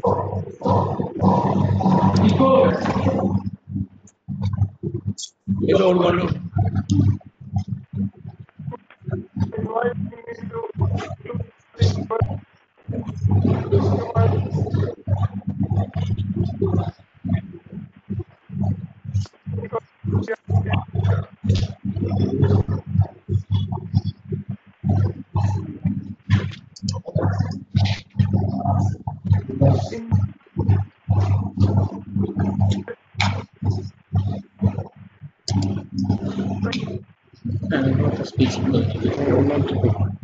Hello, Manu. Inviting me to think first, customize because we are here. In I'm not speaking. I'm not.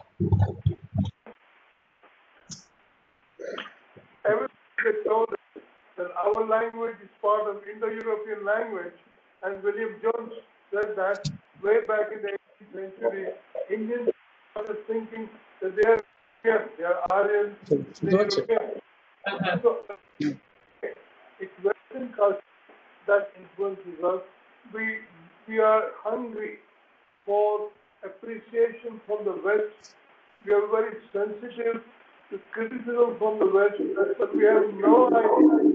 everything they told us that our language is part of Indo-European language, and William Jones said that way back in the 18th century, Indians started thinking that they are European, they are Aryan, they are Gotcha. European. So it's Western culture that influences us. We are hungry for appreciation from the West. We are very sensitive to criticism from the West, but we have no idea.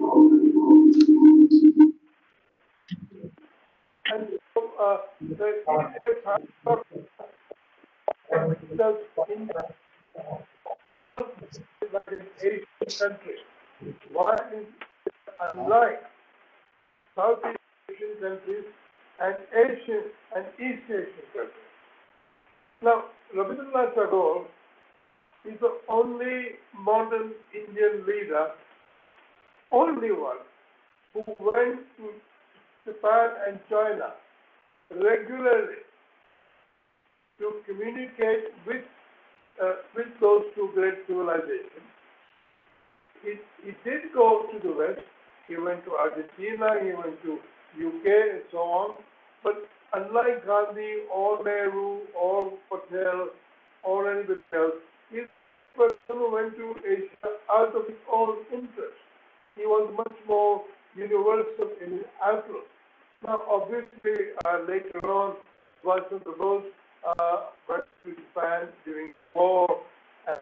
And so the Indian paradox itself in like an Asian country. Why is unlike Southeast Asian countries and Asian and East Asian countries? Now, Rabindranath Tagore is the only modern Indian leader, only one, who went to Japan and China regularly to communicate with those two great civilizations. He did go to the West. He went to Argentina, he went to UK and so on. But unlike Gandhi or Nehru or Patel or anybody else, he's a person who went to Asia out of his own interest. He was much more universal in his outlook. Now, obviously, later on, Subhash Bose went to Japan during the war. And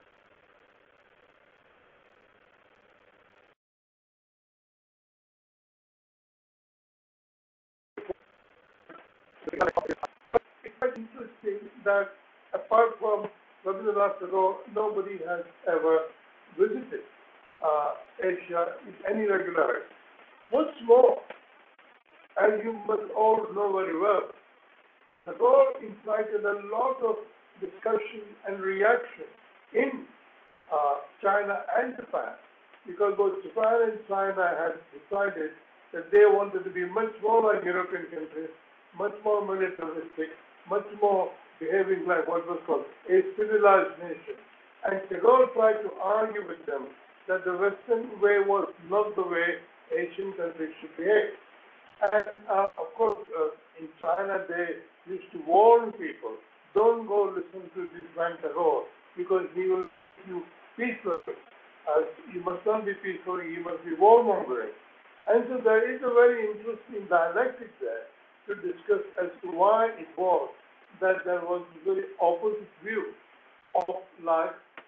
it's quite interesting that apart from Rabindranath Tagore, nobody has ever visited Asia with any regularity. What's more, as you must all know very well, Tagore incited a lot of discussion and reaction in China and Japan, because both Japan and China had decided that they wanted to be much more like European countries, much more militaristic, much more behaving like what was called a civilized nation. And Tagore tried to argue with them that the Western way was not the way Asian countries should behave. And of course, in China, they used to warn people, don't go listen to this man Tagore, because he will make you peaceful. You must not be peaceful, you must be warmongering. And so there is a very interesting dialectic there to discuss as to why it was that there was a very opposite view of life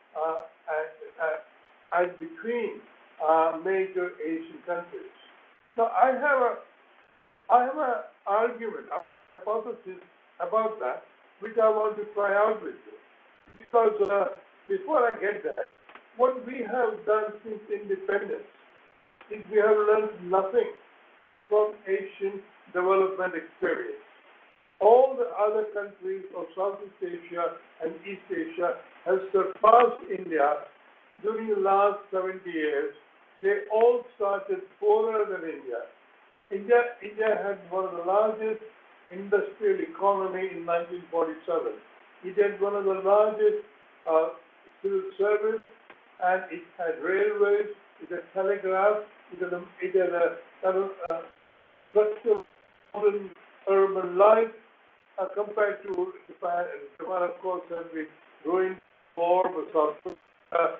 as between major Asian countries. Now, I have an argument, a hypothesis about that, which I want to try out with you. Because before I get that, what we have done since independence is we have learned nothing from Asian development experience. All the other countries of Southeast Asia and East Asia have surpassed India during the last 70 years. They all started poorer than India. India had one of the largest industrial economy in 1947. It had one of the largest civil service, and it had railways, it had telegraph, it had a kind of structural modern urban life compared to Japan. Japan, of course, has been ruined war, but South Korea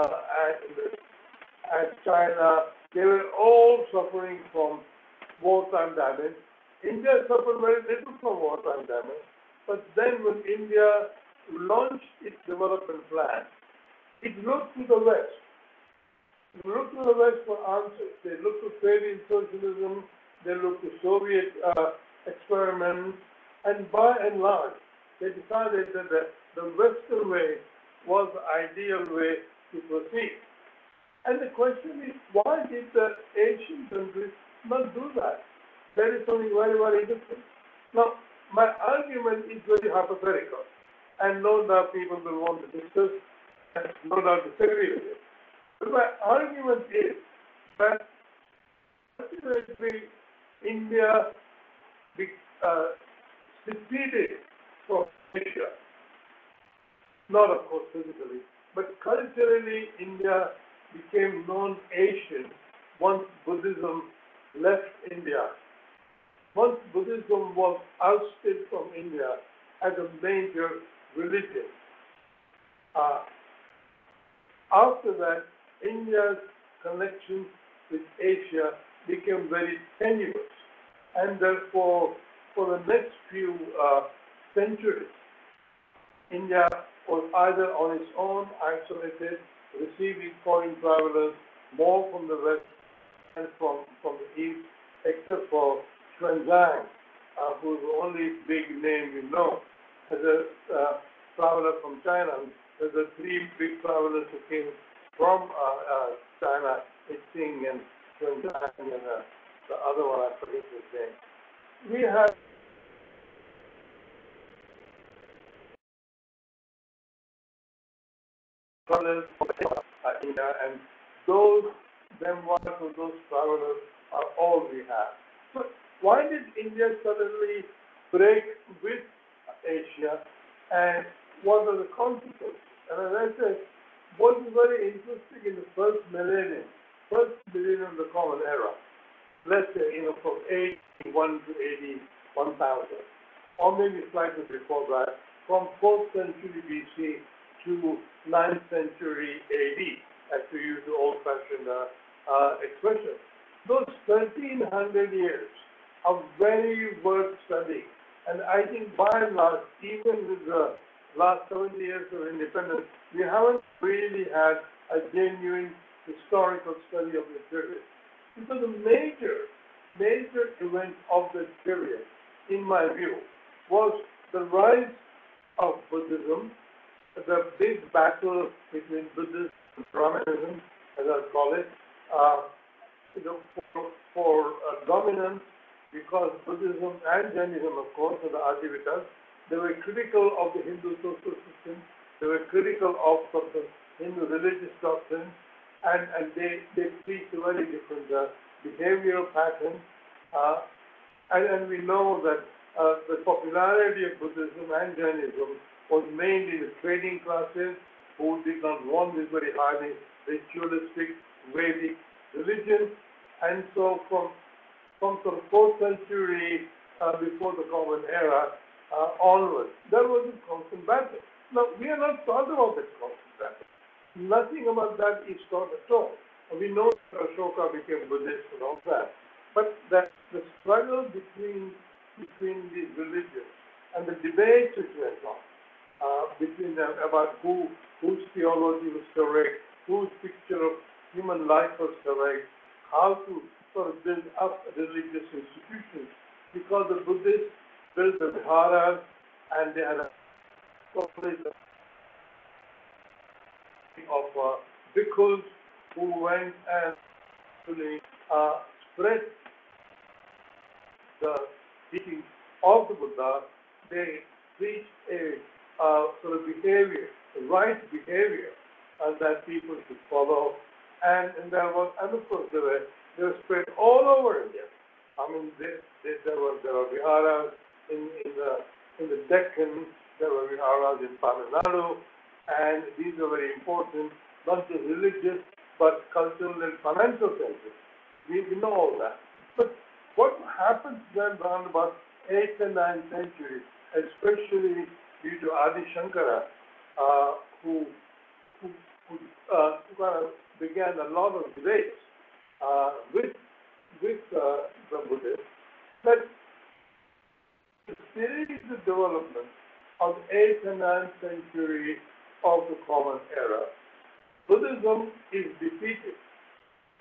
and China, they were all suffering from wartime damage. India suffered very little from wartime damage, but then when India launched its development plan, it looked to the West look to the West for answers. They look to Fabian socialism, they look to Soviet experiments, and by and large, they decided that the Western way was the ideal way to proceed. And the question is, why did the Asian countries not do that? That is something very, very different. Now, my argument is very hypothetical, and no doubt people will want to discuss, and no doubt disagree with it. But my argument is that ultimately India uh, seceded from Asia, not of course physically, but culturally India became non-Asian once Buddhism left India. Once Buddhism was ousted from India as a major religion. After that, India's connection with Asia became very tenuous, and therefore, for the next few centuries, India was either on its own, isolated, receiving foreign travelers more from the west and from the east, except for Xuanzang, who's the only big name we know as a traveler from China. There's the three big travelers who came from China, Xing and Xuanzang, and the other one, I forget his name. We have travelers from India, and those memoirs of those travelers are all we have. So why did India suddenly break with Asia, and what are the consequences? And as I said, what is very interesting in the first millennium of the Common Era, let's say, from AD 1 to AD 1000, or maybe slightly before that, from 4th century BC to 9th century AD, as to use the old-fashioned expression. Those 1300 years are very worth studying. And I think by and large, even with the last 70 years of independence, we haven't really had a genuine historical study of the period. Because the major event of the period, in my view, was the rise of Buddhism, the big battle between Buddhism and Brahmanism, as I call it, for dominance, because Buddhism and Jainism, of course, are the Adivitas. They were critical of the Hindu social system. They were critical of the Hindu religious doctrine, and they preached a very different behavioral pattern. And we know that the popularity of Buddhism and Jainism was mainly the trading classes who did not want this very highly ritualistic Vedic religion. And so from the 4th century before the Common Era onwards, there was this constant battle. Now, we are not taught about this constant battle. Nothing about that is taught at all. We know that Ashoka became Buddhist and all that, but that the struggle between these religions and the debates which went on between them about whose theology was correct, whose picture of human life was correct, how to sort of build up religious institutions, because the Buddhists built the viharas and they had a college of bhikkhus who went and actually spread the teachings of the Buddha. They preached a sort of behavior, the right behavior that people should follow. And there was, and of course, they were spread all over India. I mean, there were viharas in the Deccan, there were viharas in Tamil Nadu, and these are very important, not just religious, but cultural and financial centers. We know all that. But what happens then around about 8th and 9th century, especially due to Adi Shankara, who kind of began a lot of debates with the Buddhists, that the series of development of the 8th and 9th century of the Common Era, Buddhism is defeated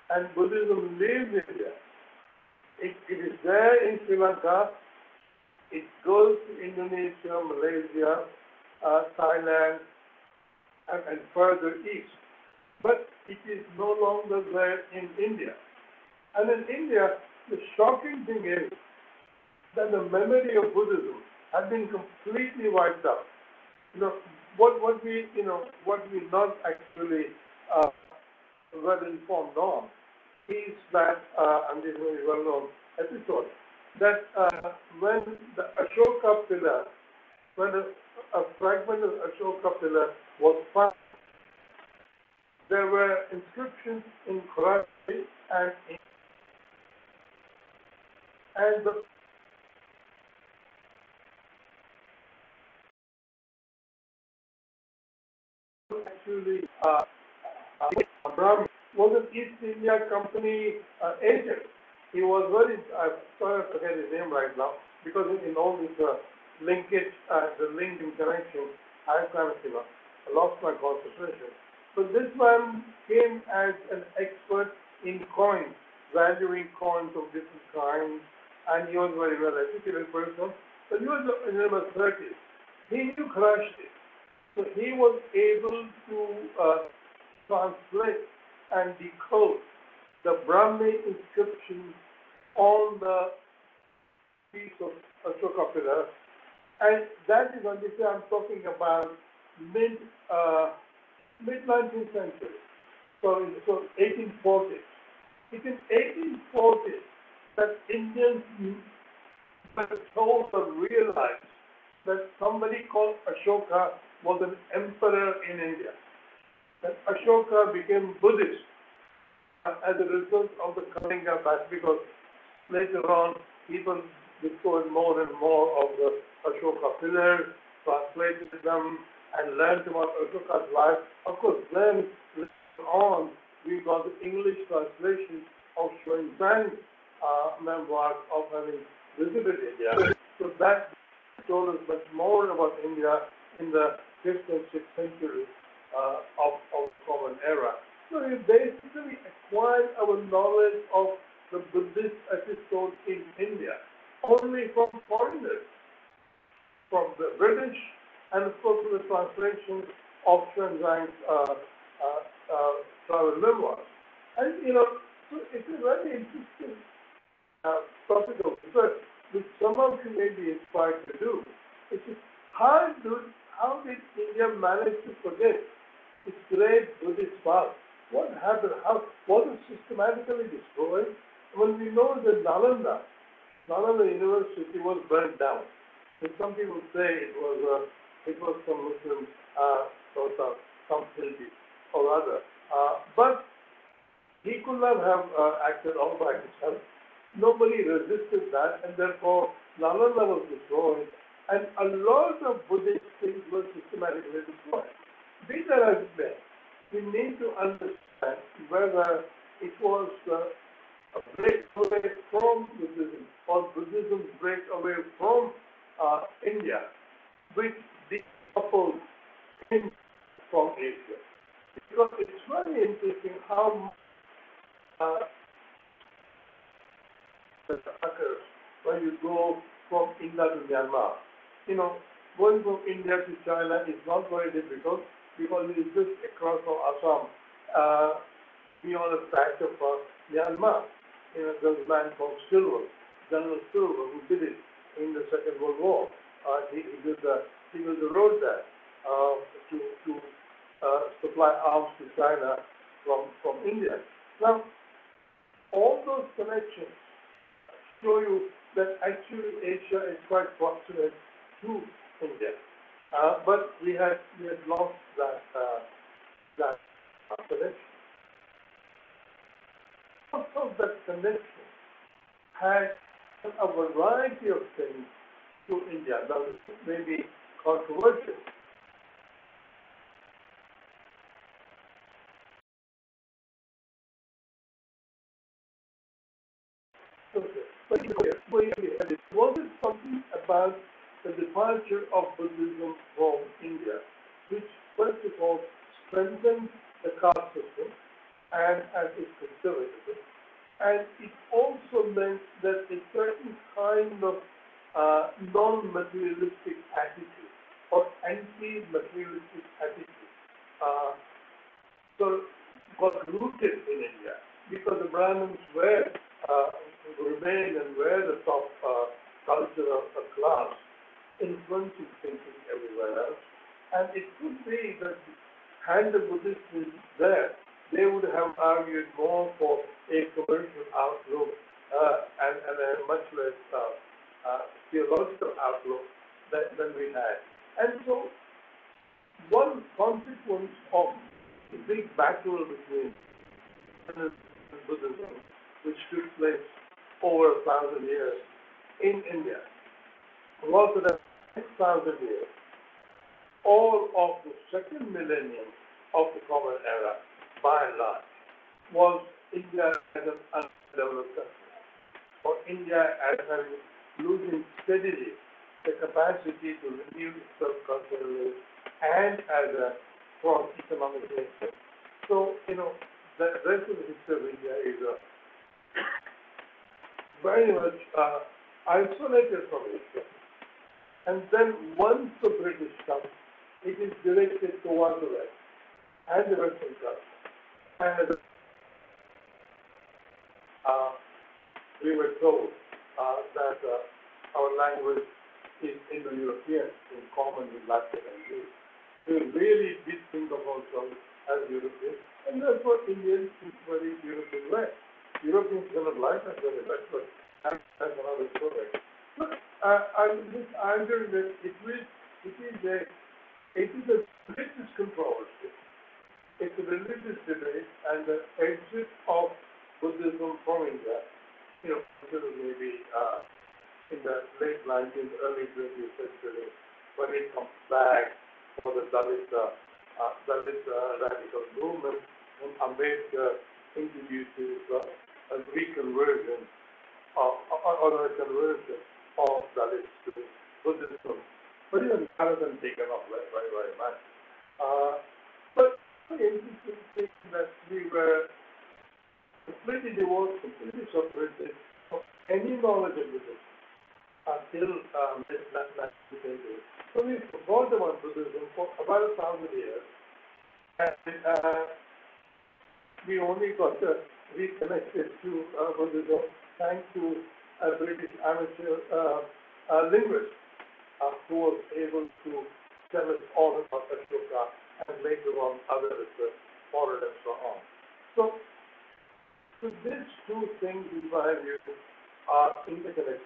and Buddhism leaves India. It is there in Sri Lanka, it goes to Indonesia, Malaysia, Thailand, and further east. But it is no longer there in India. And in India, the shocking thing is that the memory of Buddhism has been completely wiped out. You know, what we not actually uh, well informed on is that, and this is a very well known episode, that when the Ashoka pillar, when a fragment of Ashoka pillar was found, there were inscriptions in Karachi and the actually Abraham was an East India Company agent. He was very, I'm sorry I forget his name right now, because in all this linkage, the link in connection, I kind of, I lost my concentration. So this man came as an expert in coins, valuing coins of different kinds, and he was a very well educated person, but he was in his 30s. He knew Karachi. So he was able to translate and decode the Brahmi inscription on the piece of Ashoka pillar, and that is on this I'm talking about mid 19th century, so 1840s. It is 1840s that Indians were told or realized that somebody called Ashoka was an emperor in India. That Ashoka became Buddhist as a result of the Kalinga battle, because later on people discovered more and more of the Ashoka pillars, translated them, and learned about Ashoka's life. Of course, then later on we got the English translation of Xuanzang's memoirs of having visited India. So that told us much more about India in the 5th and 6th century of common era. So we basically acquired our knowledge of the Buddhist episode in India only from foreigners, from the British, and of course from the translation of Xuanzang's travel memoirs. And so it's a very interesting topic of research, which some of you may be inspired to do. It's just how did India manage to forget its great Buddhist past? What happened? How was it systematically destroyed? When we know that Nalanda University was burned down. And some people say it was some Muslim sort of some Hildi or other. But he could not have acted all by himself. Nobody resisted that, and therefore Nalanda was destroyed, and a lot of Buddhist things were systematically destroyed. Be that as it may, we need to understand whether it was a break away from Buddhism or Buddhism break away from India, which decoupled him from Asia. Because it's very interesting how that occurs when you go from India to Myanmar. Going from India to China is not very difficult because it is just across from Assam, beyond a patch of Myanmar. There's a man called Stilwell, General Stilwell, who did it in the Second World War. He built the road there to supply arms to China from India. Now, all those connections show you that actually Asia is quite proximate to India, but we had lost that connection. Also, that connection had a variety of things to India. Now, this may be controversial. But was it something about the departure of Buddhism from India, which first of all strengthened the caste system and it's conservatism. And it also meant that a certain kind of non-materialistic attitude or anti-materialistic attitude uh, so got rooted in India because the Brahmins were uh, remain and were the top cultural class, influencing thinking everywhere else. And it could be that had the Buddhists been there, they would have argued more for a commercial outlook and a much less theological outlook than we had. And so one consequence of the big battle between Buddhism and Buddhism, which took place over 1,000 years in India, was that the next 1,000 years, all of the second millennium of the Common Era, by and large, was India as an undeveloped country, or India as having losing steadily the capacity to renew itself culturally and as a strong economic nation. So, the rest of the history of India is very much isolated from Asia. And then once the British come, it is directed towards the West and the Western culture. And we were told that our language is Indo-European, in common with Latin and Greek. We really did think of ourselves as Europeans, and therefore Indians speak very European way. Europeans cannot like us very much, but that's another story. Look, I'm just arguing that it is a religious controversy. It's a religious debate, and the exit of Buddhism from India, until maybe in the late 19th, early 20th century, when it comes back for the Dalit radical movement, when Ambedkar introduces a reconversion or a conversion of Dalits to Buddhism. But even that hasn't taken off very, very much. But the interesting thing that we were completely divorced, completely separated from any knowledge of Buddhism until mid-19th century. So we forgot about Buddhism for about 1,000 years, and we only got reconnected to Buddhism thanks to a British amateur linguist who was able to tell us all about Ashoka and later on other research for it and so on. So these two things, in my view, are interconnected.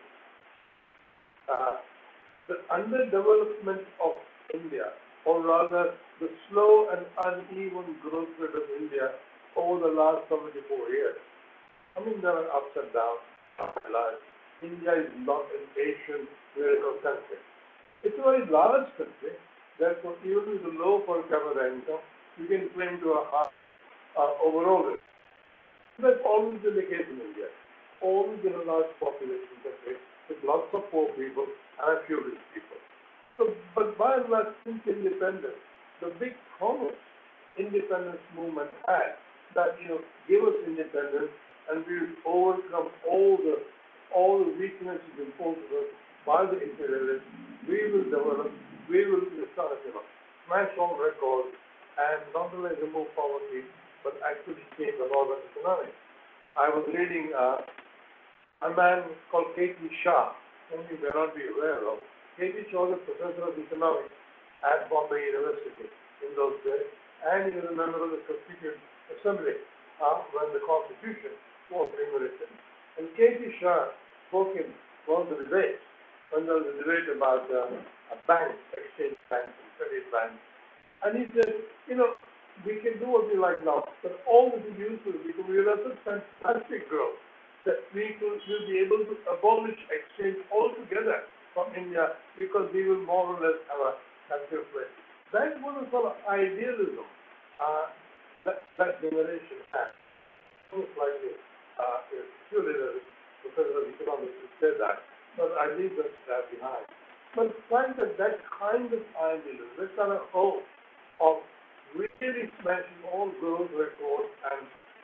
The underdevelopment of India, or rather the slow and uneven growth rate of India over the last 74 years. I mean, there are ups and downs in life. India is not an Asian miracle country. It's a very large country, therefore even with a low per capita income, you can claim to a high overall rate. That's always been the case in India. Always been a large population country with lots of poor people and a few rich people. So, but by and large, since independence, the big promise independence movement had that give us independence and we will overcome all the weaknesses imposed on us by the imperialists. We will develop. We will smash all records and not only remove poverty but actually change the laws of economics. I was reading a man called K.T. Shah, whom you may not be aware of. K.T. Shah was a professor of economics at Bombay University in those days, and he was a member of the Constituent Assembly when the Constitution was being written. And K.T. Shah spoke in one of the debates, when there was a debate about a bank, exchange banks and credit banks. And he said, we can do what we like now, but all this is useful because we will have such fantastic growth that we will be able to abolish exchange altogether from India because we will more or less have a country of place. That was a sort of idealism that generation had. Most likely, surely the professor of economics would say that, but I leave that behind. But find that kind of idealism, that kind of hope of really smashing all growth records and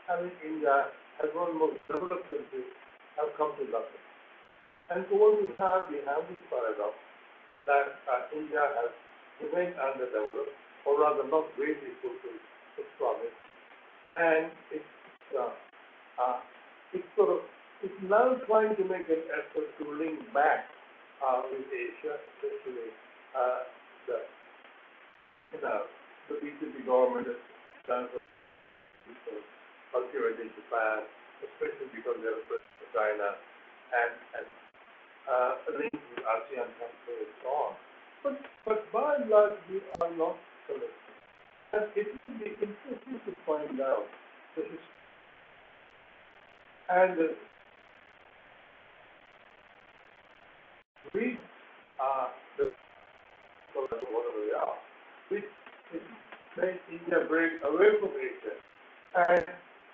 having India as one of the most developed countries have come to nothing. And so what we have this paradox that India has remained underdeveloped, or rather not really fulfilled its promise, and uh, uh, it's now trying to make an effort to link back with Asia, especially the you know the BJP government has done cultivating Japan, especially because they are a threat to China, and links with ASEAN countries and so on. But by and large, we are not connected. And it would be interesting to find out the history and read the whatever they are, which made India break away from Asia and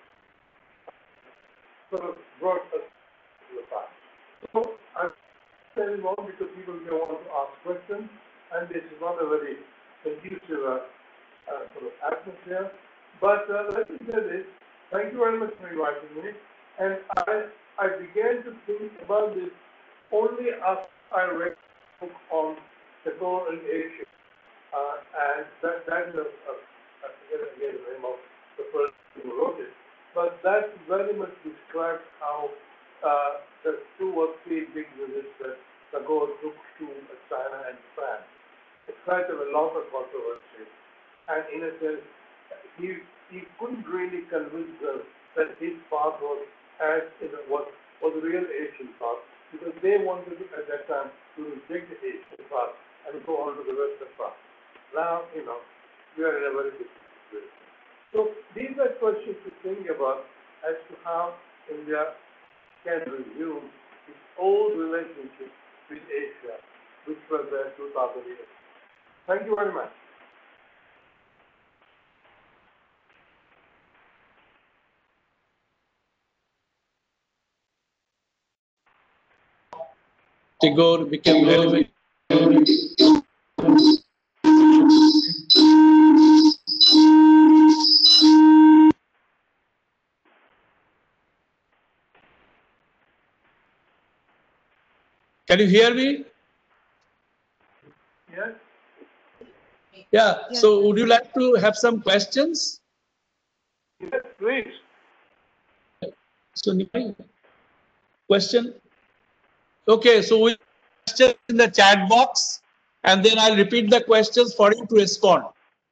sort of brought us to the past. So I'm saying on because people may want to ask questions, and this is not a very conducive sort of atmosphere. But let me say this: thank you very much for inviting me. And I began to think about this only after I read a book on Tagore in Asia, and that is I forget again the name of the person who wrote it, but that very much describes how the 2 or 3 big visits that Tagore took to China and Japan excited a lot of controversy, and in a sense, he couldn't really convince them that his path was as was the real Asian path, because they wanted to, at that time to reject the Asian path and go on to the Western path. Now, we are in a very different situation. So these are questions to think about as to how India can resume its old relationship with Asia, which was there 2000 years. Thank you very much. Tagore became relevant. Can you hear me? Yes? Yeah. So would you like to have some questions? Yes, please. So question. Okay, so we question in the chat box, and then I'll repeat the questions for you to respond.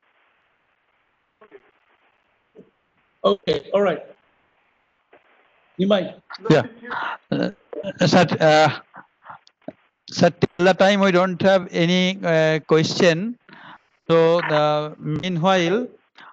Okay, all right. Nimai. Yeah. Sir, till the time we don't have any question. So meanwhile,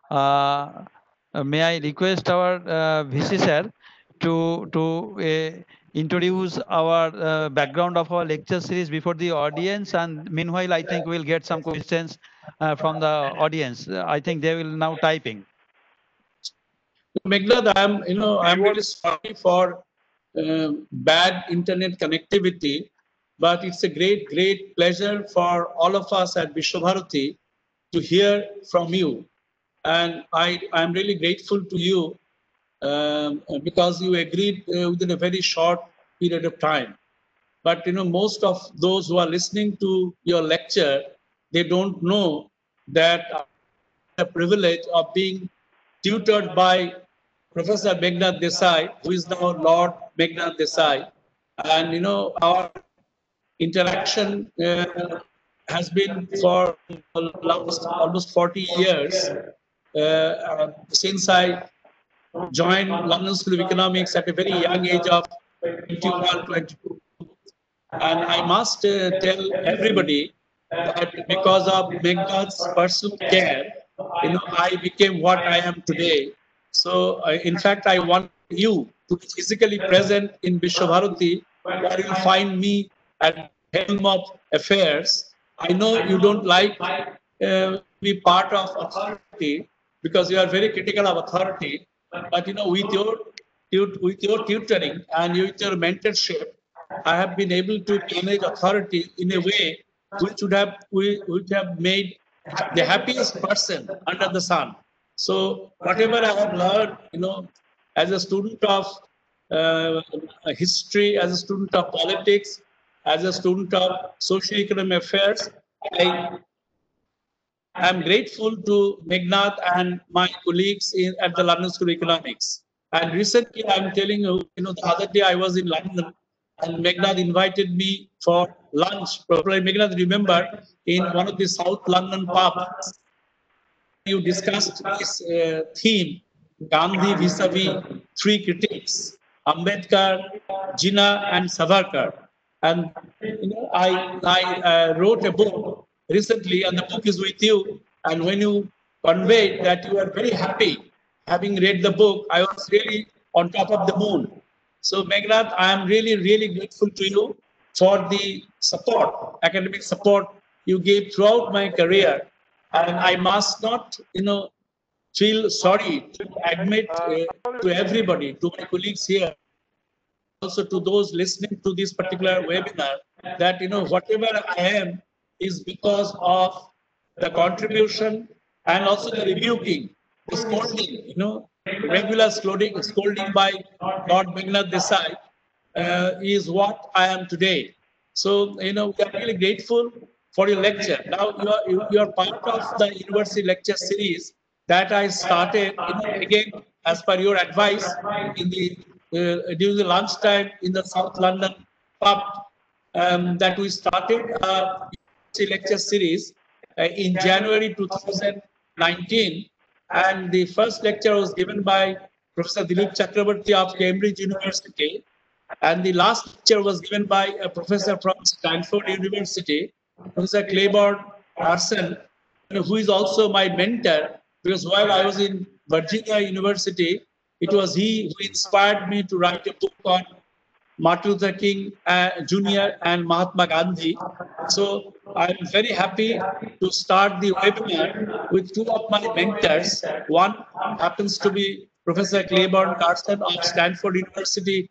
may I request our VC sir to introduce our background of our lecture series before the audience, and meanwhile I think we'll get some questions from the audience. I think they will now typing. Meghnad, I'm really sorry for bad internet connectivity, but it's a great pleasure for all of us at Vishwabharati to hear from you. And I'm really grateful to you because you agreed within a very short period of time. But most of those who are listening to your lecture, they don't know that the privilege of being tutored by Professor Meghnad Desai, who is now Lord Meghnad Desai. And our interaction has been for almost 40 years since I joined London School of Economics at a very young age of 21, 22. And I must tell everybody that because of Meghnad's personal care, I became what I am today. So, in fact, I want you to be physically present in Vishwabharati, where you'll find me at the helm of affairs. I know you don't like be part of authority because you are very critical of authority, but with your tutoring and with your mentorship, I have been able to manage authority in a way which would have made the happiest person under the sun. So whatever I have learned, as a student of history, as a student of politics, as a student of socio-economic affairs, I am grateful to Meghnad and my colleagues at the London School of Economics. And recently, I'm telling you, the other day I was in London and Meghnad invited me for lunch. Probably Meghnad, remember, in one of the South London pubs, you discussed this theme, Gandhi vis-a-vis three critics, Ambedkar, Jinnah, and Savarkar. And I wrote a book recently, and the book is with you. And when you conveyed that you are very happy having read the book, I was really on top of the moon. So, Meghnad, I am really, really grateful to you for the support, academic support you gave throughout my career. And I must not, feel sorry to admit to everybody, to my colleagues here, also to those listening to this particular webinar, that, whatever I am is because of the contribution and also the rebuking, the scolding, regular scolding by Lord Meghnad Desai is what I am today. So, we are really grateful for your lecture. Now, you are part of the university lecture series that I started, again, as per your advice, in the during the lunchtime in the South London pub, that we started a lecture series in January 2019. And the first lecture was given by Professor Dilip Chakrabarty of Cambridge University. And the last lecture was given by a professor from Stanford University, Professor Claiborne Carson, who is also my mentor, because while I was in Virginia University, it was he who inspired me to write a book on Martin Luther King Jr. and Mahatma Gandhi. So I'm very happy to start the webinar with two of my mentors. One happens to be Professor Claiborne Carson of Stanford University,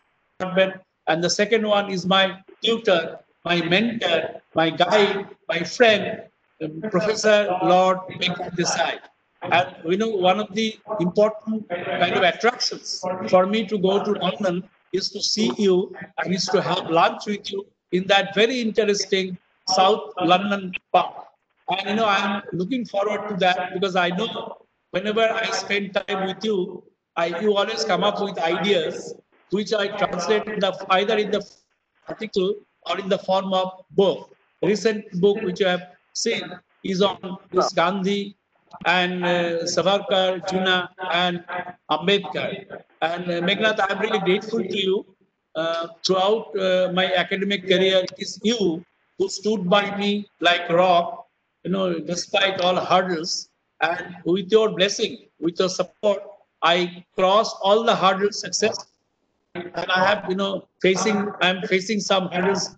and the second one is my tutor, my mentor, my guide, my friend, Professor Lord Meghnad Desai. And one of the important kind of attractions for me to go to London is to see you and is to have lunch with you in that very interesting South London pub. And I'm looking forward to that, because I know whenever I spend time with you, you always come up with ideas which I translate either in the article or in the form of book. A recent book which you have seen is on this Gandhi and Savarkar, Jinnah, and Ambedkar. And Meghnad, I'm really grateful to you. Throughout my academic career, it is you who stood by me like rock, despite all hurdles. And with your blessing, with your support, I crossed all the hurdles successfully. And I have, I'm facing some hurdles.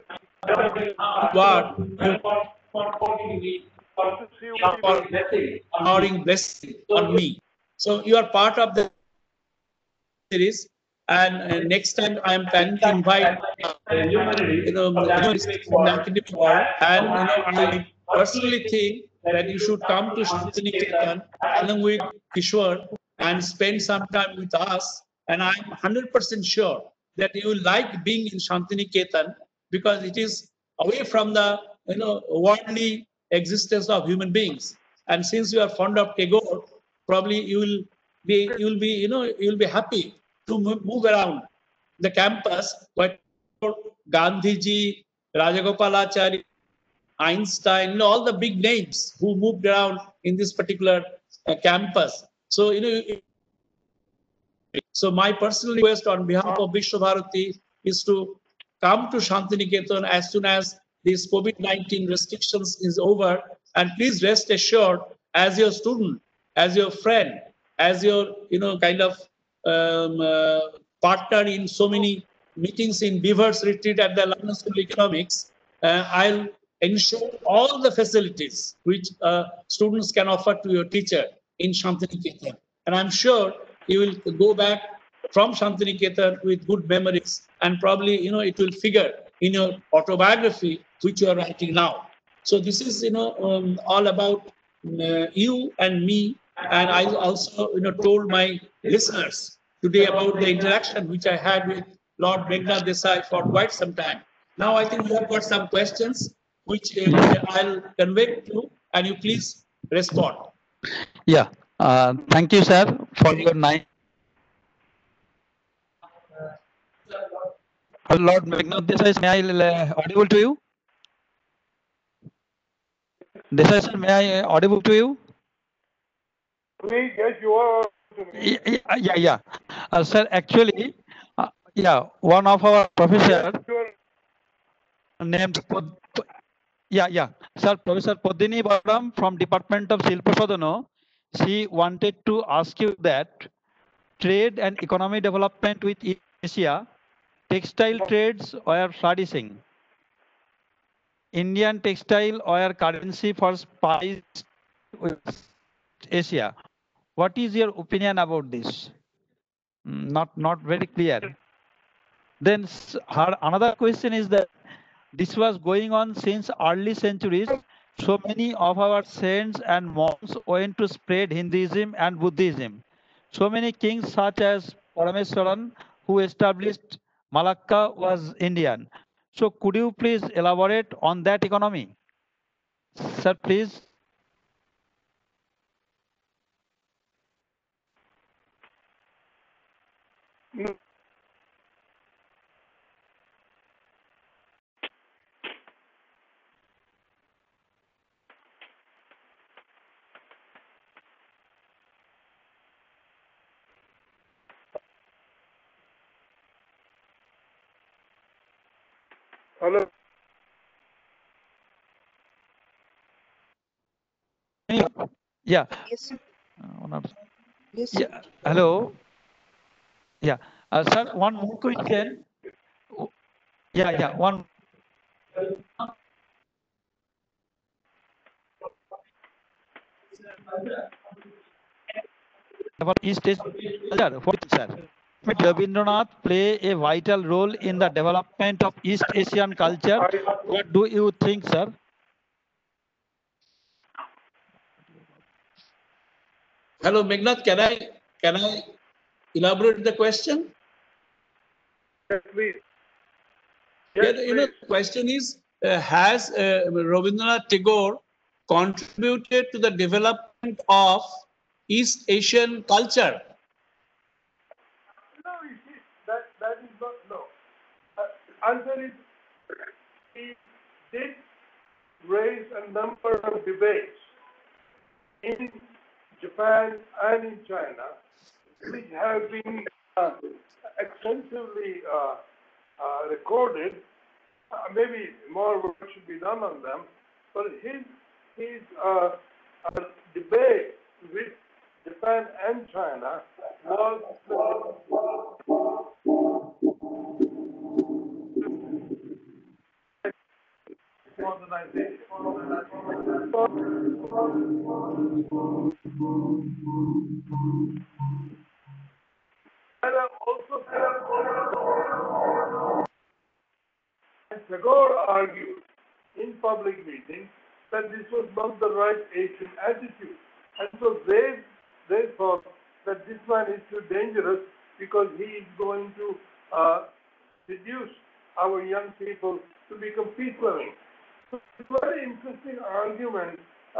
God, pouring blessing on me. So you are part of the series, and next time I am planning to invite from the academic world, and I personally think that you should come to Shantiniketan along with Kishore and spend some time with us. And I'm 100% sure that you will like being in Shantiniketan, because it is away from the worldly existence of human beings. And since you are fond of Tagore, probably you will be happy to move around the campus, but Gandhiji, Rajagopalachari, Einstein, all the big names who moved around in this particular campus. So so my personal request on behalf of Vishwabharati is to come to Shantiniketan as soon as this COVID-19 restrictions is over, and please rest assured, as your student, as your friend, as your kind of partner in so many meetings in Beavers Retreat at the London School of Economics, I'll ensure all the facilities which students can offer to your teacher in Shantiniketan. And I'm sure you will go back from Shantiniketan with good memories, and probably it will figure in your autobiography which you are writing now. So this is all about you and me And I also, told my listeners today about the interaction which I had with Lord Meghnad Desai for quite some time. Now I think you have got some questions which I'll convey to you, and you please respond. Yeah. Thank you, sir, for your nice. Lord Meghnad Desai, may I audible to you? Desai, sir, may I audible to you? Please, yes, you are. Yeah. Sir, actually, yeah, one of our professor You are. named yeah. Sir, Professor Podini Baram from Department of Silpasadana, she wanted to ask you that trade and economic development with Asia, textile trades were flourishing. Indian textile were currency for spice with Asia. What is your opinion about this? Not very clear. Then her another question is that this was going on since early centuries. So many of our saints and monks went to spread Hinduism and Buddhism. So many kings such as Parameswaran who established Malacca was Indian. So could you please elaborate on that economy? Sir, please. No. Hello. Yeah. Yes, sir. One Yes, sir. Yeah. Hello. Yeah. Sir, one more question. Yeah. One about East Asian culture. What is, sir? Did Rabindranath play a vital role in the development of East Asian culture? I, What do you think, sir? Hello, Meghnad, can I elaborate the question? yes, please. Yeah, Yes, the please. question is, has Rabindranath Tagore contributed to the development of East Asian culture? No, you see, that is not, no. Answer is, he did raise a number of debates in Japan and in China, which have been extensively recorded. Maybe more work should be done on them, but his debate with Japan and China was modernization. China also Tagore argued in public meetings that this was not the right Asian attitude. And so they thought that this man is too dangerous because he is going to seduce our young people to become peace-loving. So it's a very interesting argument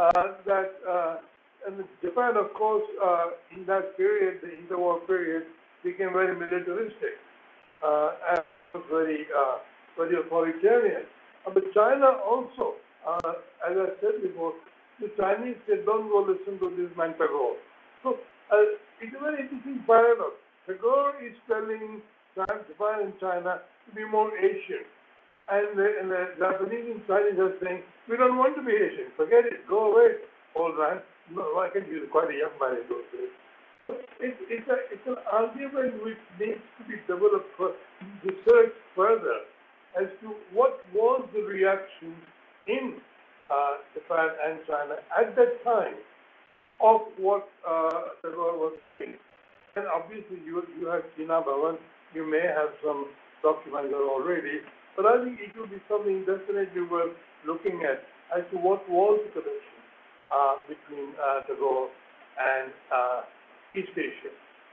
and Japan, of course, in that period, the interwar period, became very militaristic and was very authoritarian. But China also, as I said before, the Chinese said, don't go listen to this man Tagore. So it's a very interesting paradox. Tagore is telling Japan and China to be more Asian. And the Japanese and Chinese are saying, we don't want to be Asian. Forget it. Go away, old man. No, I can use quite a young man in those days. It's an argument which needs to be developed, researched further as to what was the reaction in Japan and China at that time of what Tagore was saying. And obviously, you have China Bhavan, you may have some documents there already, but I think it will be something definitely worth looking at as to what was the connection between Tagore and East Asia.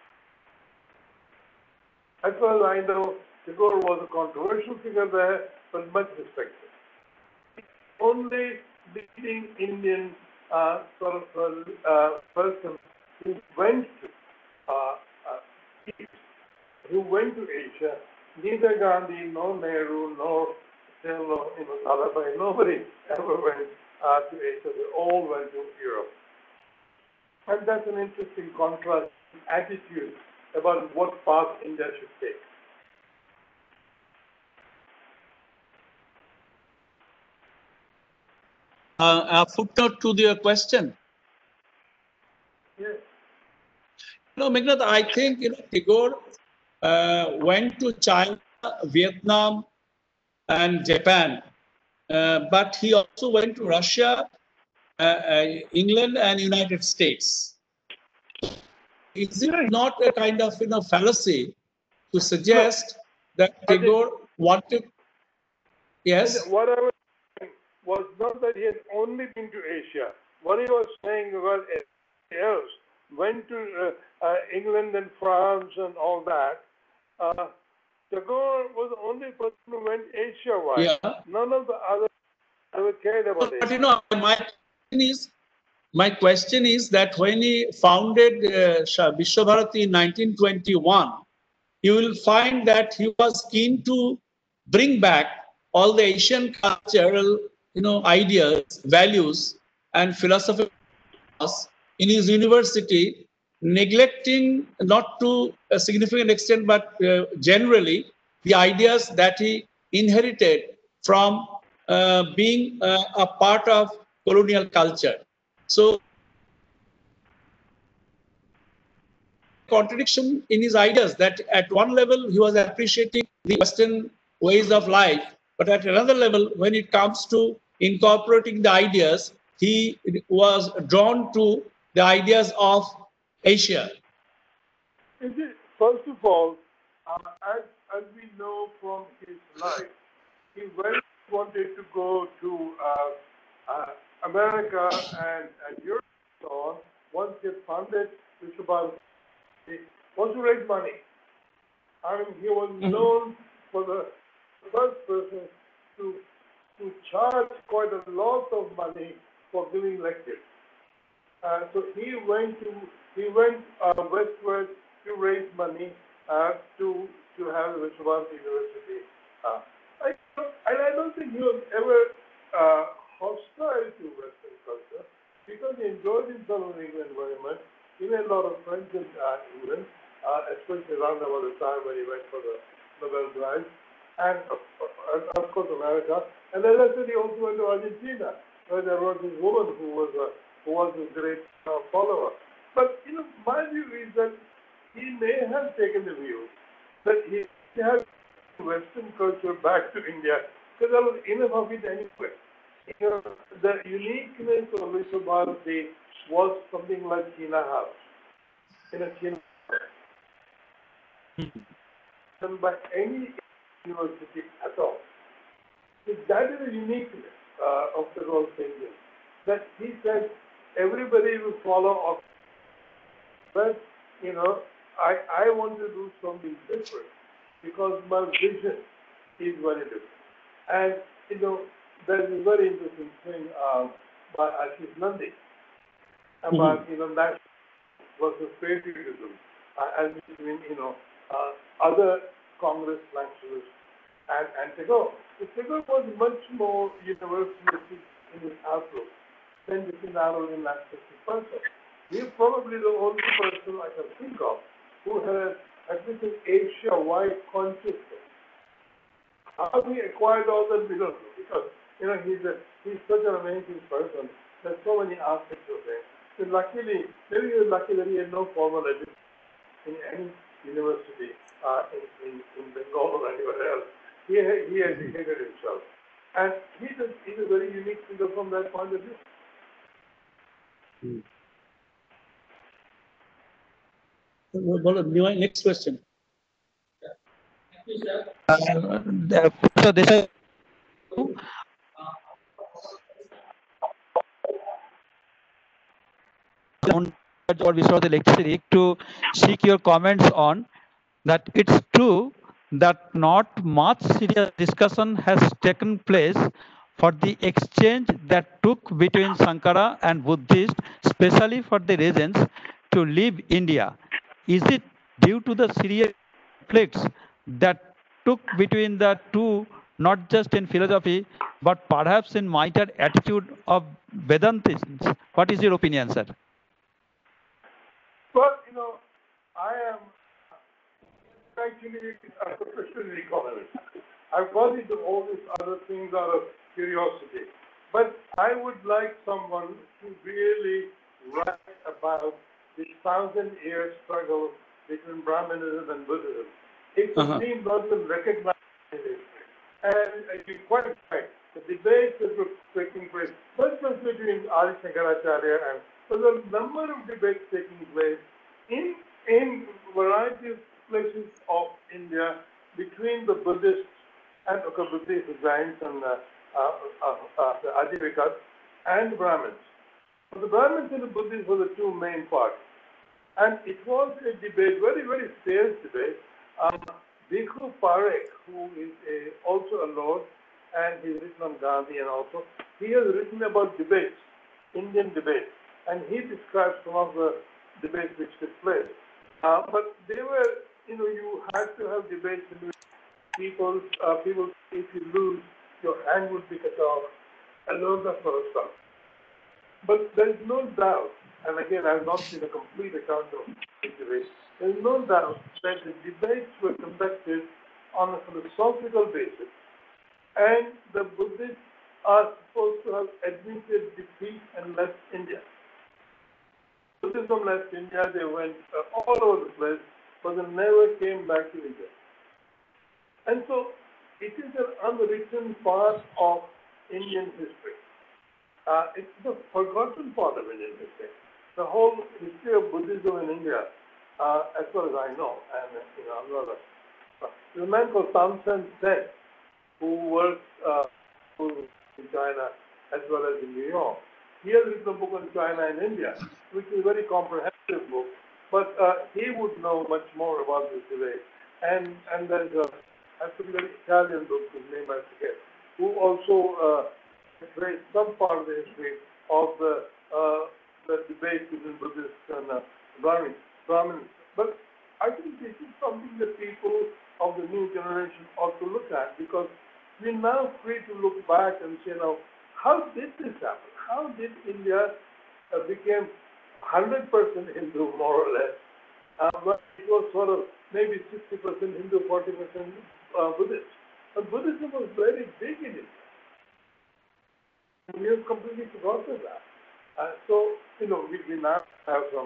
As far as I know, Tagore was a controversial figure there, but much respected. Only leading Indian person who went to Asia, neither Gandhi, nor Nehru, nor Sarabhai, nobody ever went to Asia. They all went to Europe. And that's an interesting contrast in attitude about what path India should take. A footnote to your question. Yes. Meghnad, I think Tagore went to China, Vietnam, and Japan, but he also went to Russia, England, and United States. Is it not a kind of fallacy to suggest that Tagore wanted? Yes. What I was saying was not that he had only been to Asia. What he was saying was everybody else went to England and France and all that. Tagore was the only person who went Asia-wide. Yeah. None of the others ever cared about But Asia. my question is that when he founded Vishwabharati in 1921, you will find that he was keen to bring back all the Asian cultural, ideas, values, and philosophy in his university, neglecting not to a significant extent, but generally the ideas that he inherited from being a part of colonial culture. So, contradiction in his ideas that at one level he was appreciating the Western ways of life, but at another level, when it comes to incorporating the ideas, he was drawn to the ideas of Asia. First of all, as we know from his life, he wanted to go to America and Europe and so on. Once he had founded Vishwabharati, he wanted to raise money. I mean, he was known for the first person to charge quite a lot of money for giving lectures. So he went westward to raise money to have the Vishwabharati University. I don't think he was ever hostile to Western culture because he enjoyed himself in England very much. He made a lot of friends in England, especially around about the time when he went for the Nobel Prize, and of course America. And as I said, he also went to Argentina, where there was this woman who was a great follower. But my view is that he may have taken the view that he had Western culture back to India because there was enough of it anyway. The uniqueness of Vishwabharati was something like China House. China done by any university at all. So that is the uniqueness of the whole thinking. That he said everybody will follow up, but I want to do something different because my vision is very different. And there's a very interesting thing by Ashish Nandi about that versus patriotism and between other Congress lecturers and Tagore. Tagore was much more universalistic in his outlook than this narrow in that person. He's probably the only person I can think of who has at least an Asia-wide consciousness. How he acquired all that we don't know because he's such an amazing person. There's so many aspects of him. So luckily, maybe he was lucky that he had no formal education in any university in Bengal or anywhere else. He educated himself. And he's a very unique figure from that point of view. Next question. So this is or Vishwanath lecture to seek your comments on that. It's true that not much serious discussion has taken place for the exchange that took between Sankara and Buddhists, especially for the reasons to leave India. Is it due to the serious conflicts that took between the two, not just in philosophy, but perhaps in mightier attitude of Vedantists? What is your opinion, sir? Well, I am actually a professional economist. I've got into all these other things out of curiosity. But I would like someone to really write about this 1,000-year struggle between Brahmanism and Buddhism. It would seem not even recognized in history. And you're quite right. The debates that were taking place, not just between Adi Shankaracharya and there were a number of debates taking place in variety of places of India between the Buddhists and Buddhist Jains and the Ajivikas and Brahmins. So the Brahmins and the Buddhists were the two main parties. And it was a debate, very, very fierce debate. Bhikhu Parekh, who is also a Lord, and he's written on Gandhi and also, he has written about debates, Indian debates, and he describes some of the debates which took place. But they were, you had to have debates in which people, if you lose, your hand would be cut off, and all that sort of stuff. But there is no doubt, and again, I have not seen a complete account of the debate, there is no doubt that the debates were conducted on a philosophical basis, and the Buddhists are supposed to have admitted defeat and left India. Buddhism left India, they went all over the place, but they never came back to India. And so, it is an unwritten part of Indian history. It's the forgotten part of Indian history. The whole history of Buddhism in India, as far as I know, and I'm not there's a man called Tamsen Sen, who works in China as well as in New York. He has written a book on China and India, which is a very comprehensive book, but he would know much more about this debate. And there's a particular Italian book, whose name I forget, who also traced some part of the history of the debate between Buddhists and Brahmins. But I think this is something that people of the new generation ought to look at, because we're now free to look back and say, how did this happen? How did India become 100% Hindu, more or less? But it was sort of maybe 60% Hindu, 40% Buddhist. But Buddhism was very big in India. We have completely forgotten that. So, we now have some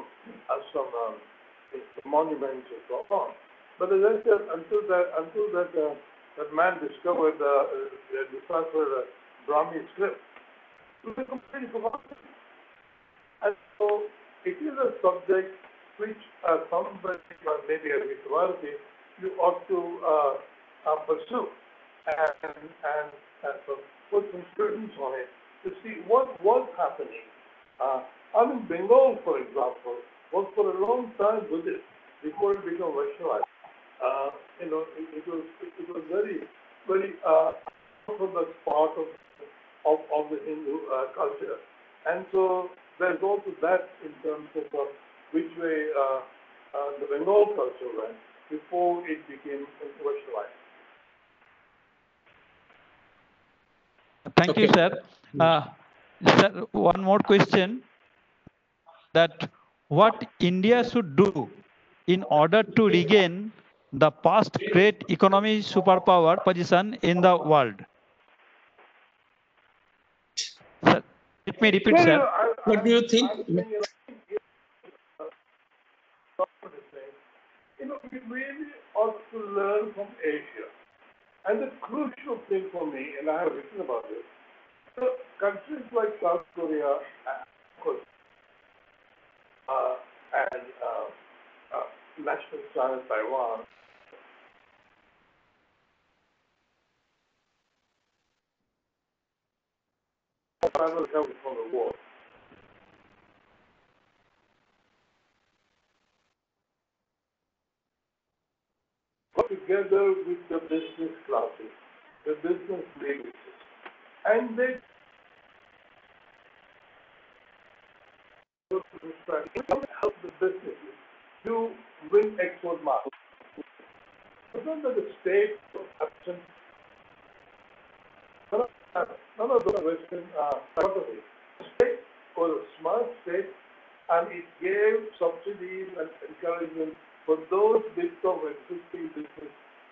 monuments and so on. But as I said, until that man discovered deciphered Brahmi script, we were completely forgotten. And so, it is a subject which somebody, maybe a Vishwarati, you ought to pursue and put some students on it to see what was happening. Bengal, for example, was for a long time Buddhist before it became Vaishnava. It was very, very orthodox part of the Hindu culture, and so there's also that in terms of which way the Bengal culture went before it became Vaishnava. Thank you, sir. Sir, one more question: that what India should do in order to regain the past great economy superpower position in the world? Sir, let me repeat, sir. What do you think? We really ought to learn from Asia. And the crucial thing for me, and I have written about this, countries like South Korea, and national China, Taiwan, coming from the war. together with the business classes, the business leaders, and they help the businesses to win export markets. Remember the state of absent. None of the Western economies. The state was a smart state, and it gave subsidies and encouragement for those big of existing business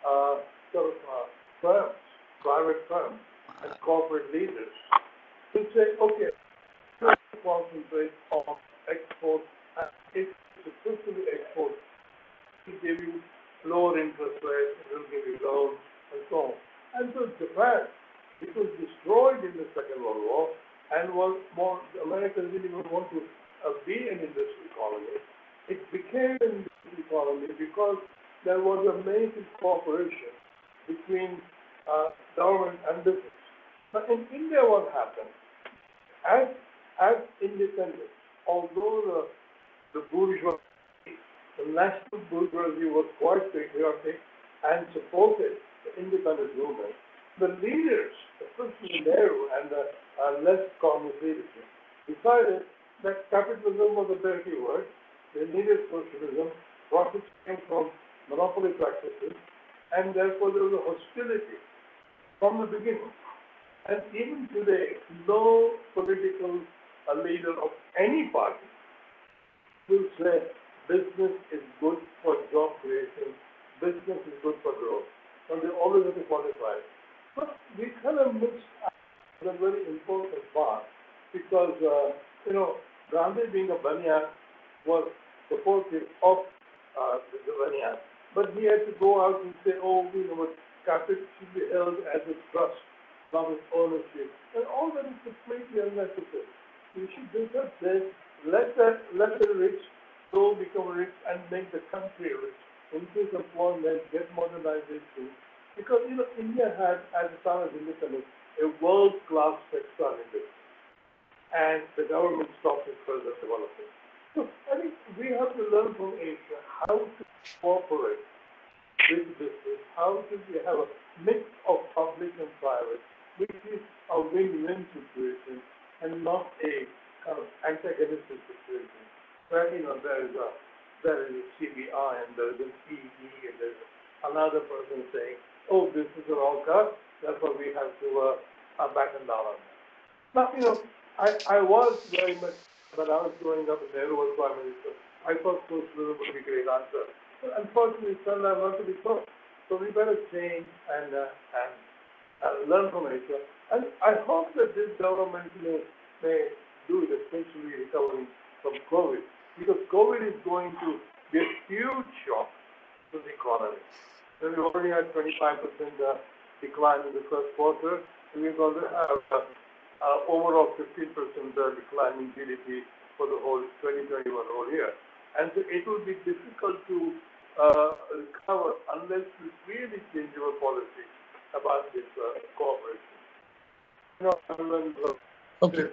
firms, private firms, and corporate leaders to say, okay, let's concentrate on export, and if successfully export, it will give you lower interest rates, it will give you loans, and so on. And so Japan, it was destroyed in the Second World War, and was more, Americans didn't even want to be an industrial colony. It became an industrial colony because there was a major cooperation between government and business. Now in India, what happened? As independence, although the bourgeoisie, the national bourgeoisie was quite patriotic and supported the independence movement, the leaders, especially Nehru and the less communist leadership, decided that capitalism was a dirty word. They needed socialism. Profits came from monopoly practices, and therefore there was a hostility from the beginning. And even today, no political leader of any party will say business is good for job creation, business is good for growth. And they always have to qualify it. But we kind of missed a very important part because, Gandhi being a Banyan was supportive of the Banyan. But he had to go out and say, capital should be held as a trust, not as ownership. And all that is completely unnecessary. We should do just this, let the rich go become rich and make the country rich, increase employment, get modernization. Because, India had, at the time of independence, a world-class textile industry. And the government stopped it further developing. So I think we have to learn from Asia how to cooperate with business, how to have a mix of public and private, which is a win-win situation and not a kind of antagonistic situation. Where, there is a CBI and there is an ED and there's another person saying, this is a wrong cut, therefore we have to batten down on that. Now, I was very much, when I was growing up, Nehru was Prime Minister, I thought socialism would be a great answer. But unfortunately, it's not to be so. So we better change and learn from Asia. And I hope that this government may do it, especially recovering from COVID. Because COVID is going to be a huge shock to the economy. So we already had 25% decline in the first quarter, and we're going to have overall 15% decline in GDP for the whole 2021 whole year. And so it will be difficult to recover unless we really change our policy about this cooperation. Okay.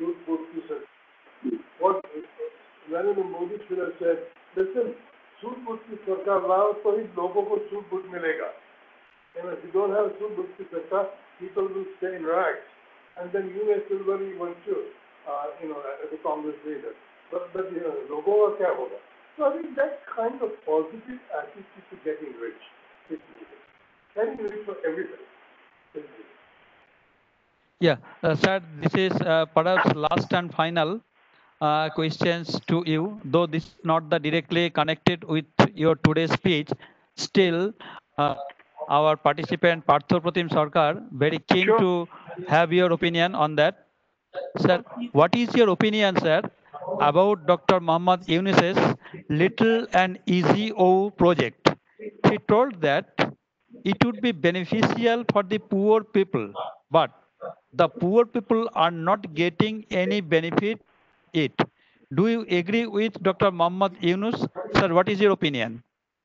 What Narendra Modi should have said, listen, suit boot की सरकार लाओ तो ही लोगों को suit boot मिलेगा. And if you don't have suit boot की सरकार, people will stay in rags. And then you may feel very mature, as a Congress leader. But लोगों का क्या होगा? So I think that kind of positive attitude to getting rich is getting rich for everybody. Yeah, sir, this is perhaps last and final questions to you, though this is not directly connected with your today's speech. Still, our participant Partho Pratim Sarkar very keen to have your opinion on that. Sir, what is your opinion, sir, about Dr. Muhammad Yunus's Little and Easy O project? He told that it would be beneficial for the poor people, but the poor people are not getting any benefit it. Do you agree with Dr. Muhammad Yunus? Sir, what is your opinion?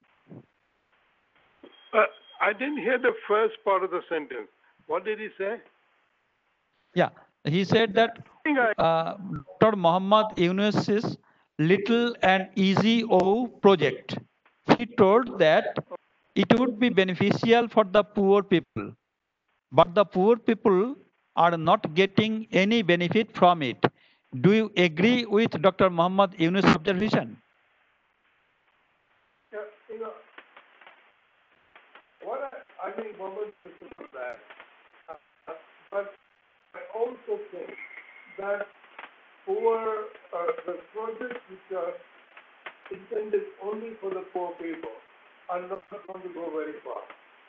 I didn't hear the first part of the sentence. What did he say? Yeah, he said that Dr. Muhammad Yunus's Little and Easy O project. He told that it would be beneficial for the poor people. But the poor people are not getting any benefit from it. Do you agree with Dr. Muhammad Yunus' observation? Yeah, what I think Muhammad is that, but I also think that for the projects which are intended only for the poor people are not going to go very far,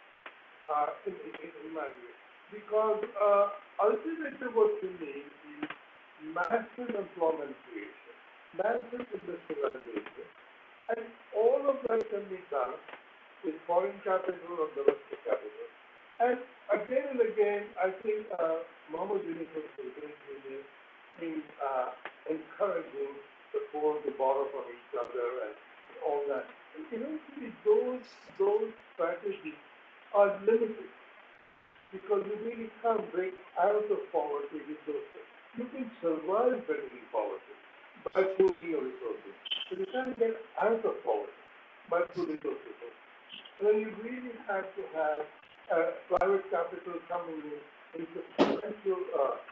in my view. Because ultimately what you need is massive employment creation, massive industrialization, and all of that can be done with foreign capital or domestic capital. And again, I think Mohammed Yunus was very in encouraging the poor to borrow from each other and all that. And eventually, those strategies are limited because you really can't break out of poverty with those things. You can survive better in poverty by pooling your resources, but you can't get out of poverty by pooling those resources. And then you really have to have private capital coming in substantial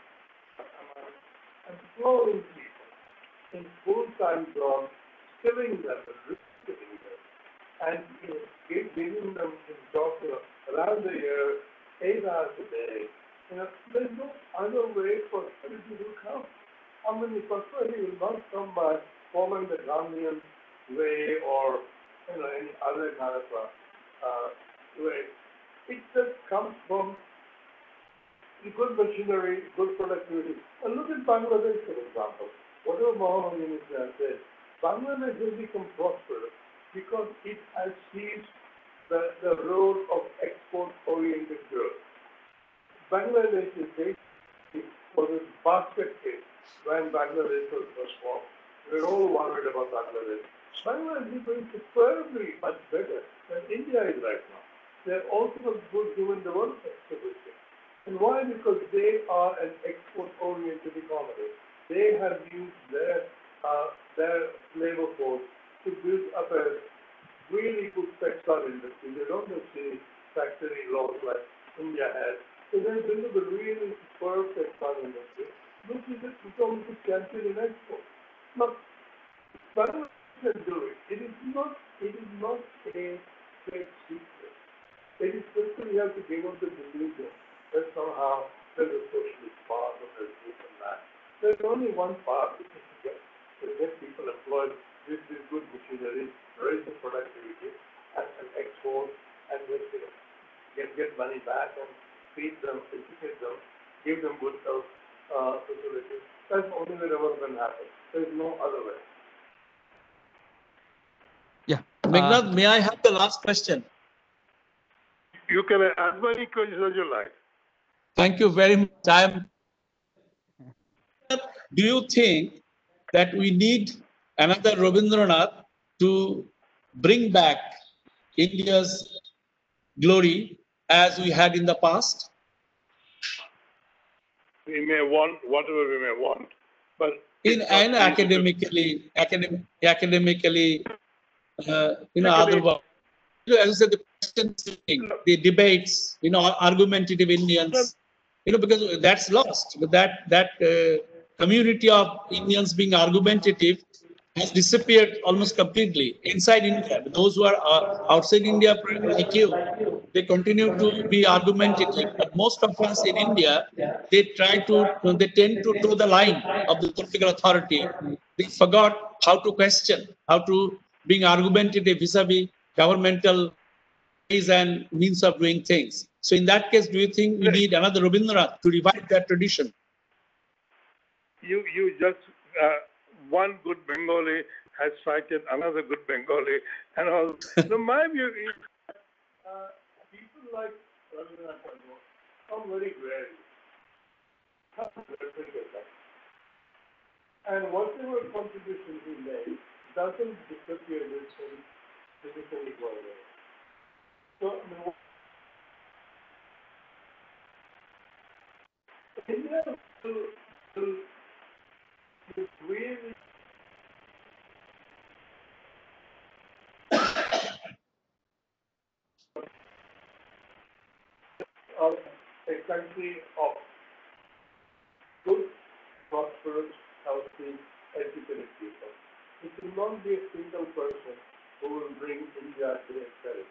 employing people in full-time jobs, skilling them and reskilling them, and giving them jobs around the year, 8 hours a day. There's no other way prosperity will come. I mean, prosperity will not come by following the Gandhian way or any other kind of way. It just comes from good machinery, good productivity. And look at Bangladesh, for example. Whatever Mohammed Yunus said, Bangladesh has become prosperous because it has seized the road of export-oriented growth. Bangladesh is basically for this basket case when Bangladesh was first formed. We were all worried about Bangladesh. Bangladesh is doing superbly much better than India is right now. They're also good given the world stability. And why? Because they are an export-oriented economy. They have used their labor force to build up a really good textile industry. They don't just see factory laws like India has. So they build up a really superb textile industry, which is becoming a champion in export. Now, Bangladesh can do it. It is not a great secret. It is just that we have to give up the delusion that somehow there's a socialist path or there's this and that. There's only one path, which is to get people employed with this good machinery, raise the productivity, and export, and get money back and feed them, educate them, give them good health facilities. That's the only way the world can happen. There's no other way. Yeah. Meghnad, may I have the last question? You can ask as many questions as you like. Thank you very much. Do you think that we need another Rabindranath to bring back India's glory as we had in the past? We may want whatever we may want, but academically, otherwise, as I said, the questions, the debates, argumentative Indians, because that's lost. That community of Indians being argumentative has disappeared almost completely inside India. Those who are outside India, like you, they continue to be argumentative. But most of us in India, they tend to toe the line of the political authority. They forgot how to question, how to being argumentative vis-a-vis governmental ways and means of doing things. So in that case, do you think we need another Rabindranath to revive that tradition? You just one good Bengali has cited another good Bengali, and all. So my view is people like Rabindranath Tagore come very rarely. And whatever contribution he made doesn't disappear with him physically go away. So India will really a country of good, prosperous, healthy, educated people. It will not be a single person who will bring India to excellence.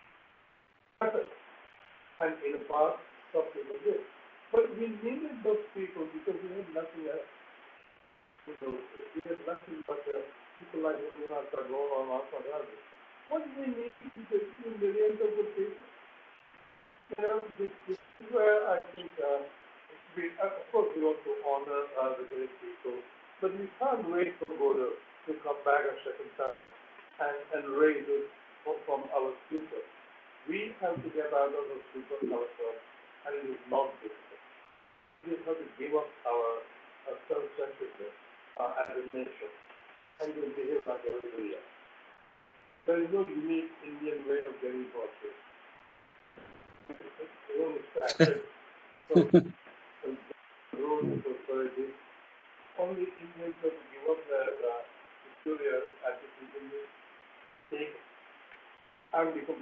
And in the past, some people did. But we needed those people because we had nothing else. We had nothing but people like Rabindranath Tagore or Mahatma Gandhi. What we need is a few millions of good people. You know, this is where I think of course, we want to honor the great people, but we can't wait for Guru to come back a second time and raise it from our future. We have to get out of those people ourselves, and it is not difficult. We just have to give up our self-centeredness as a nation, and we'll behave like everybody else. There is no unique Indian way of getting prosperous. It's only static. Only Indians have to give up their peculiar attitude take and become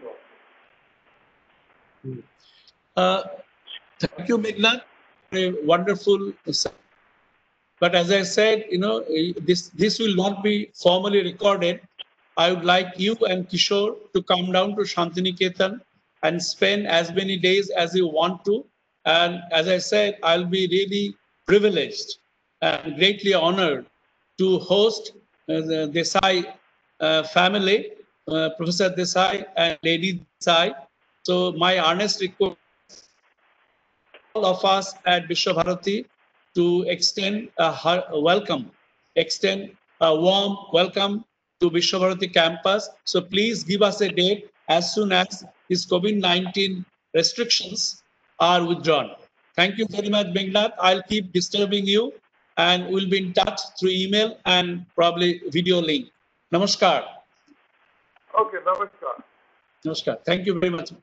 prosperous. Thank you, Meghnad, for a wonderful. But as I said, you know, this will not be formally recorded. I would like you and Kishore to come down to Shantiniketan and spend as many days as you want to. And as I said, I'll be really privileged and greatly honored to host the Desai family, Professor Desai and Lady Desai. So my earnest request all of us at Vishwabharati to extend a welcome, extend a warm welcome to Vishwabharati campus. So please give us a date as soon as these COVID-19 restrictions are withdrawn. Thank you very much, Meghnad. I'll keep disturbing you and we'll be in touch through email and probably video link. Namaskar. Okay, namaskar. Namaskar. Thank you very much.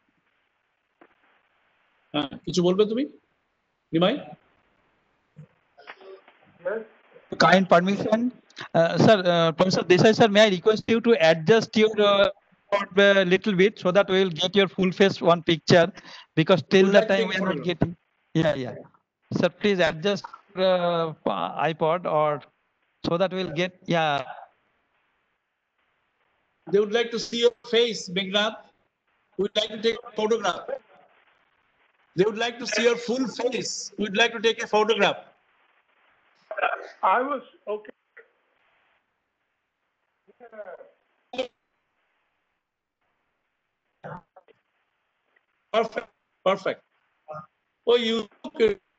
কিছু বলবে তুমি Nimai? Yes. Kind permission, sir, Professor Desai sir, may I request you to adjust your little bit so that we will get your full face one picture, because till that time we are not getting. Yeah. Sir, please adjust iPod or so that we'll get. Yeah. They would like to see your face, Meghnad. We'd like to take a photograph. They would like to see your full face. We'd like to take a photograph. I was okay. Yeah. Perfect. Oh, you look.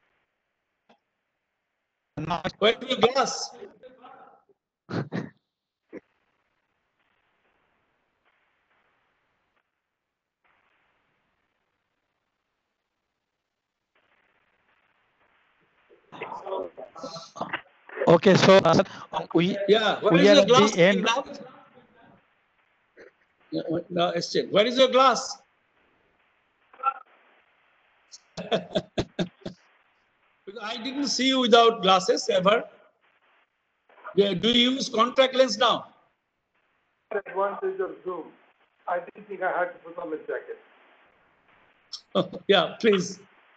Where's your glass? Okay, so we where is are your at glass? the end. No, where is your glass? Because I didn't see you without glasses ever. Yeah, do you use contact lens now? Advantage of Zoom. I didn't think I had to put on a jacket. Yeah, please.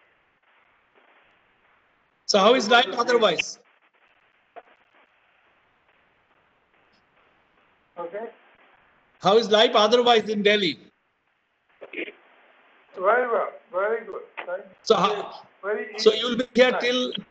So how is life otherwise? Okay. How is life otherwise in Delhi? Very well. Very good. Thank you. So, so you'll be here till